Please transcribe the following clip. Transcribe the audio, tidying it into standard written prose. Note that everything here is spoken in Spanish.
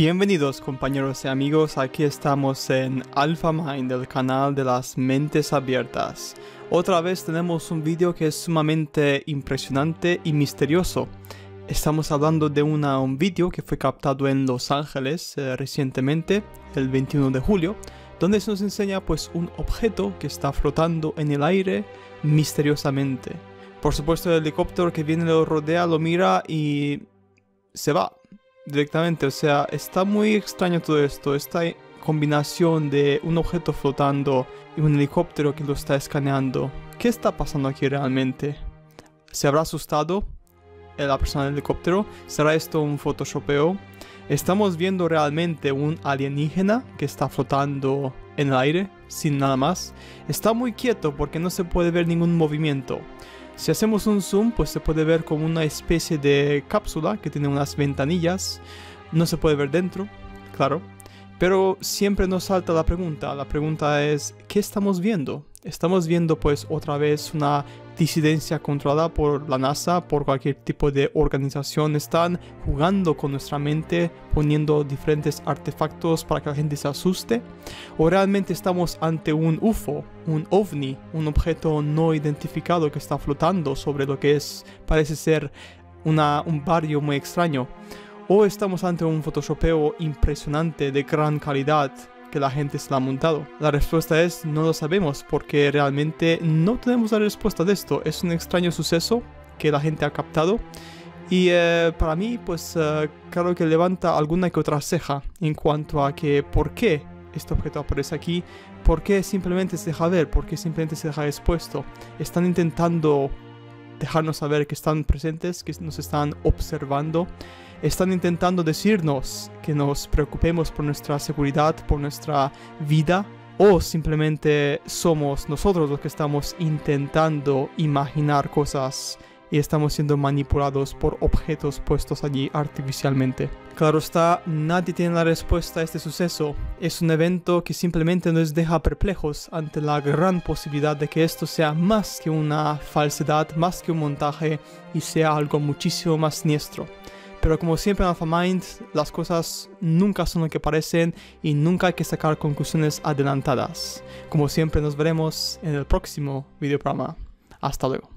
Bienvenidos compañeros y amigos, aquí estamos en AlphaMind, el canal de las mentes abiertas. Otra vez tenemos un vídeo que es sumamente impresionante y misterioso. Estamos hablando de un vídeo que fue captado en Los Ángeles recientemente, el 21 de julio, donde se nos enseña pues un objeto que está flotando en el aire misteriosamente. Por supuesto el helicóptero que viene lo rodea, lo mira y se va directamente. O sea, está muy extraño todo esto, esta combinación de un objeto flotando y un helicóptero que lo está escaneando. ¿Qué está pasando aquí realmente? ¿Se habrá asustado la persona del helicóptero? ¿Será esto un photoshopeo? ¿Estamos viendo realmente un alienígena que está flotando en el aire sin nada más? Está muy quieto porque no se puede ver ningún movimiento. Si hacemos un zoom, pues se puede ver como una especie de cápsula que tiene unas ventanillas. No se puede ver dentro, claro. Pero siempre nos salta la pregunta. La pregunta es, ¿qué estamos viendo? Estamos viendo pues otra vez una disidencia controlada por la NASA, por cualquier tipo de organización. Están jugando con nuestra mente, poniendo diferentes artefactos para que la gente se asuste. ¿O realmente estamos ante un UFO, un OVNI, un objeto no identificado que está flotando sobre lo que parece ser un barrio muy extraño? ¿O estamos ante un photoshopeo impresionante de gran calidad que la gente se la ha montado? La respuesta es no lo sabemos porque realmente no tenemos la respuesta de esto. Es un extraño suceso que la gente ha captado y para mí pues claro que levanta alguna que otra ceja en cuanto a que por qué este objeto aparece aquí, por qué simplemente se deja ver, por qué simplemente se deja expuesto. Están intentando dejarnos saber que están presentes, que nos están observando. Están intentando decirnos que nos preocupemos por nuestra seguridad, por nuestra vida, o simplemente somos nosotros los que estamos intentando imaginar cosas y estamos siendo manipulados por objetos puestos allí artificialmente. Claro está, nadie tiene la respuesta a este suceso. Es un evento que simplemente nos deja perplejos ante la gran posibilidad de que esto sea más que una falsedad, más que un montaje y sea algo muchísimo más siniestro. Pero como siempre en AlphaMind, las cosas nunca son lo que parecen y nunca hay que sacar conclusiones adelantadas. Como siempre nos veremos en el próximo videoprograma. Hasta luego.